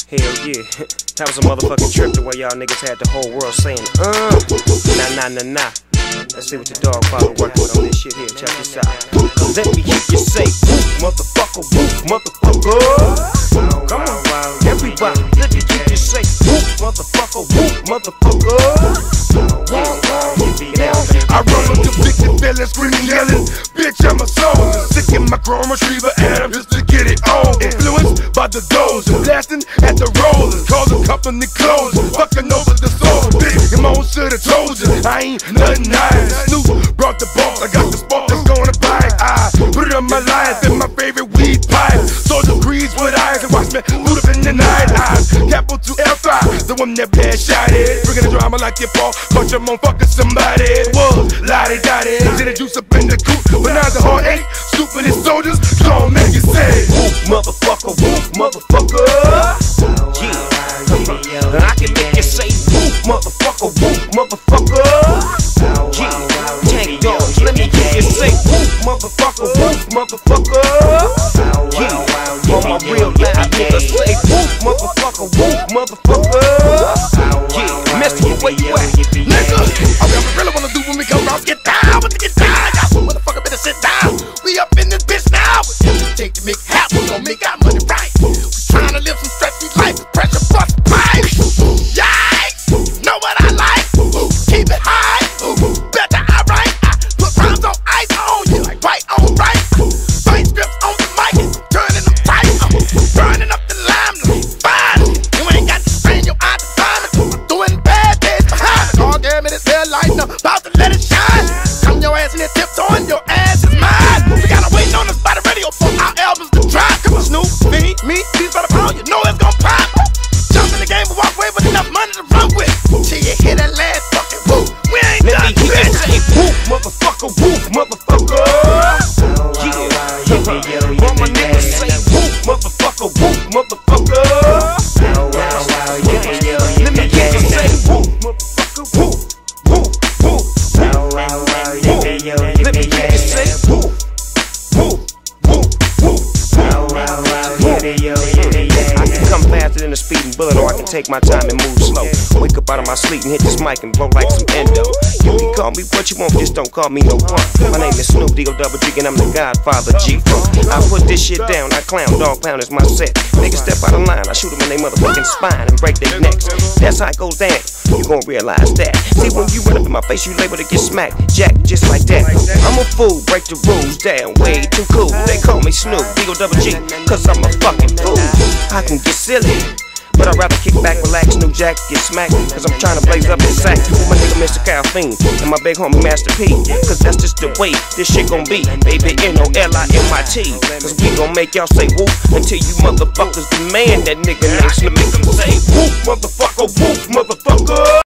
Hell yeah, that was a motherfucking trip the way y'all niggas had the whole world saying, nah. Let's see what the dog father working with on this shit here. Check this out. Let me hear you say, woof, motherfucker, woof, motherfucker. Come on, everybody, let me hear you say, woof, motherfucker, woof, motherfucker. I run with the big fellas screaming, yelling, bitch, I'm a soldier. Sick in my chrome retriever, and I'm just to get it on. Influenced by the dozer, blasting at the rollers, causing company closing, fucking over the soul. Bitch, your mom should've told you, I ain't nothing nice. Snoop brought the boss, I got the spark that's gonna buy. I put it on my life in my favorite weed pipe. Soldier grease with eyes and watch me boot up in the night. Eyes, capital to F5, the one that bad shot it. Bringing the drama like your fault, caught your motherfucker somebody. It was lottie-dottie, did the juice up in the coop, but now the heart ache. Stupid as soldiers, don't make it say, woof, motherfucker, woof, motherfucker. Yeah, I can make you say, woof, motherfucker, woof, motherfucker. Yeah, tank dogs, let me hear you say, woof, motherfucker, woof, motherfucker. Yeah, on my real live niggas say, woof, motherfucker, woof, motherfucker. Yeah, mister, where you at? nigga, all we really wanna do when we come round, get down, but to get down, y'all some motherfucker better sit down. We up in this bitch now, take to make happen, we gon' make our money right. We tryna live some stress-free life, pressure bust pipe. Yikes, you know what I like, keep it high, better I write. I put rhymes on ice on you, like right on right. Fight strips on the mic, turning them tight, burning up the limelight. Fine, you ain't got to strain your eye to find it. I'm doing bad days behind it. Oh, damn it, it's headlight now, about to let it shine. Come your ass in there tiptoeing, your ass is mine. We gotta wait on us by the radio for our albums to drop. Come on, Snoop, me, these by the pound, you know it's gon' pop. Jump in the game and walk away with enough money to run with. Till you hear that last fucking whoop, we ain't done, bitch. Let me say, woof, motherfucker, woof, motherfucker. Yeah, all my niggas say, woof, motherfucker, woof, motherfucker. Let me hear you say, woof, motherfucker, woof, woof, woof, woof. Let me hear you say, woof, woof, woof, woof, I can come faster than a speeding bullet, or I can take my time and move slow. Wake up out of my sleep and hit this mic and blow like some endo. You can call me what you want, just don't call me no punk. My name is Snoop, D-O-double-G, and I'm the Godfather, G-Funk. I put this shit down, I clown, dog pound is my set. Niggas step out of line, I shoot them in their motherfucking spine and break their necks. That's how it goes down, you gon' realize that. See, when you run up in my face, you liable to get smacked, jack, just like that. I'm a fool, break the rules down, way too cool. They call me Snoop, D-O-double-G, cause I'm a fucking fool. I can get silly, but I'd rather kick back, relax, New Jack, get smacked. Cause I'm trying to blaze up this sack with my nigga Mr. Caffeine and my big homie Master P. Cause that's just the way this shit gon' be. Baby, N-O-L-I-M-I-T. Cause we gon' make y'all say whoop until you motherfuckers demand that nigga name. So make them say whoop, motherfucker, whoop, motherfucker.